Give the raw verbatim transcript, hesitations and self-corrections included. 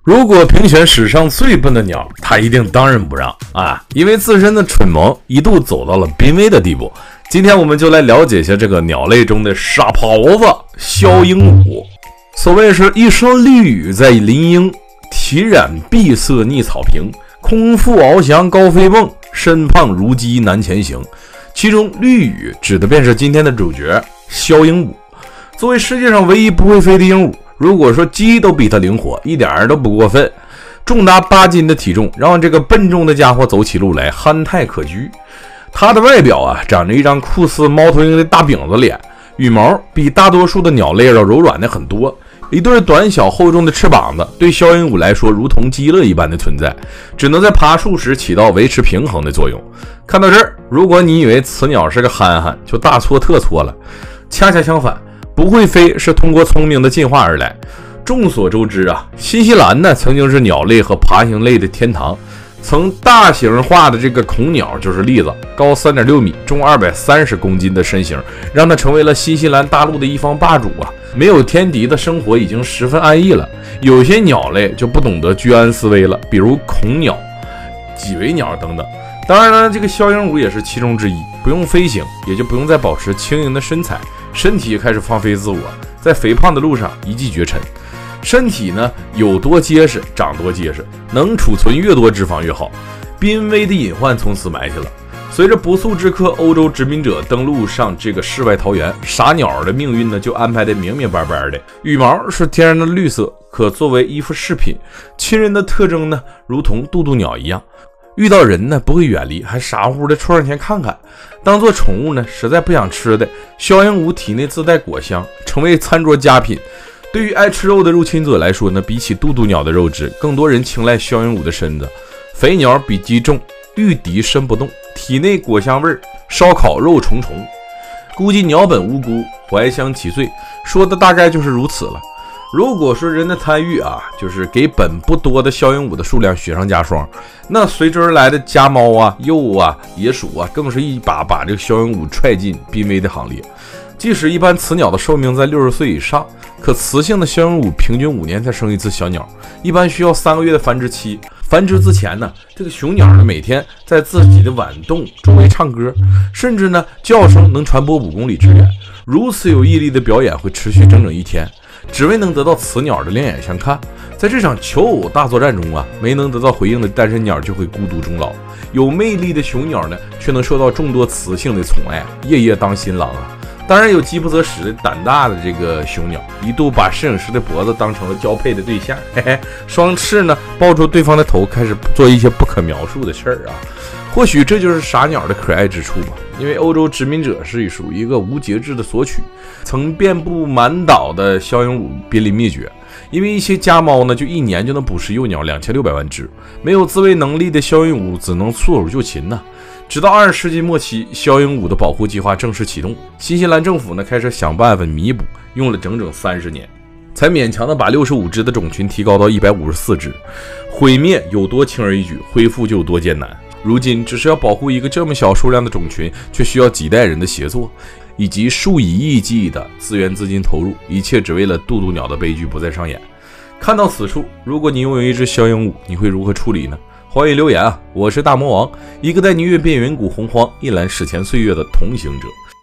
如果评选史上最笨的鸟，它一定当仁不让啊！因为自身的蠢萌一度走到了濒危的地步。今天我们就来了解一下这个鸟类中的傻狍子肖鹦鹉。所谓是一声绿雨在林荫，体染碧色逆草坪，空腹翱翔高飞梦，身胖如鸡难前行。其中绿羽指的便是今天的主角肖鹦鹉。作为世界上唯一不会飞的鹦鹉，如果说鸡都比它灵活，一点都不过分。重达八斤的体重让这个笨重的家伙走起路来憨态可掬。它的外表啊，长着一张酷似猫头鹰的大饼子脸，羽毛比大多数的鸟类要柔软的很多。一对短小厚重的翅膀子对肖鹦鹉来说如同鸡肋一般的存在，只能在爬树时起到维持平衡的作用。看到这儿，如果你以为此鸟是个憨憨，就大错特错了。恰恰相反，不会飞是通过聪明的进化而来。众所周知啊，新西兰呢曾经是鸟类和爬行类的天堂，曾大型化的这个恐鸟就是例子，高 三点六米，重二百三十公斤的身形，让它成为了新西兰大陆的一方霸主啊！没有天敌的生活已经十分安逸了。有些鸟类就不懂得居安思危了，比如恐鸟、几维鸟等等。当然了，这个肖鹦鹉也是其中之一，不用飞行，也就不用再保持轻盈的身材，身体开始放飞自我，在肥胖的路上一骑绝尘。身体呢有多结实长多结实，能储存越多脂肪越好。濒危的隐患从此埋下了。随着不速之客欧洲殖民者登陆上这个世外桃源，傻鸟的命运呢就安排得明明白白的。羽毛是天然的绿色，可作为衣服饰品。亲人的特征呢如同渡渡鸟一样，遇到人呢不会远离，还傻乎乎的凑上前看看。当做宠物呢实在不想吃的，肖鹦鹉体内自带果香，成为餐桌佳品。对于爱吃肉的入侵者来说呢，比起渡渡鸟的肉质，更多人青睐肖鹦鹉的身子。肥鸟比鸡重，御敌身不动，体内果香味，烧烤肉重重。估计鸟本无辜，怀乡其罪，说的大概就是如此了。如果说人的参与啊，就是给本不多的肖鹦鹉的数量雪上加霜，那随之而来的家猫啊、鼬啊、野鼠啊，更是一把把这个肖鹦鹉踹进濒危的行列。即使一般雌鸟的寿命在六十岁以上，可雌性的肖鹦鹉平均五年才生一次小鸟，一般需要三个月的繁殖期。繁殖之前呢，这个雄鸟呢每天在自己的碗洞周围唱歌，甚至呢叫声能传播五公里之远。如此有毅力的表演会持续整整一天，只为能得到雌鸟的另眼相看。在这场求偶大作战中啊，没能得到回应的单身鸟就会孤独终老，有魅力的雄鸟呢却能受到众多雌性的宠爱，夜夜当新郎啊。当然有饥不择食的胆大的这个雄鸟，一度把摄影师的脖子当成了交配的对象，嘿嘿，双翅呢抱住对方的头，开始做一些不可描述的事儿啊。或许这就是傻鸟的可爱之处吧，因为欧洲殖民者是属于一个无节制的索取，曾遍布满岛的肖鹦鹉濒临灭绝。因为一些家猫呢，就一年就能捕食幼鸟两千六百万只，没有自卫能力的肖鹦鹉只能束手就擒呢。直到二十世纪末期，肖鹦鹉的保护计划正式启动，新西兰政府呢开始想办法弥补，用了整整三十年，才勉强的把六十五只的种群提高到一百五十四只。毁灭有多轻而易举，恢复就有多艰难。如今只是要保护一个这么小数量的种群，却需要几代人的协作，以及数以亿计的资源资金投入，一切只为了渡渡鸟的悲剧不再上演。看到此处，如果你拥有一只肖鹦鹉，你会如何处理呢？欢迎留言啊！我是大魔王，一个带你阅遍远古洪荒，一览史前岁月的同行者。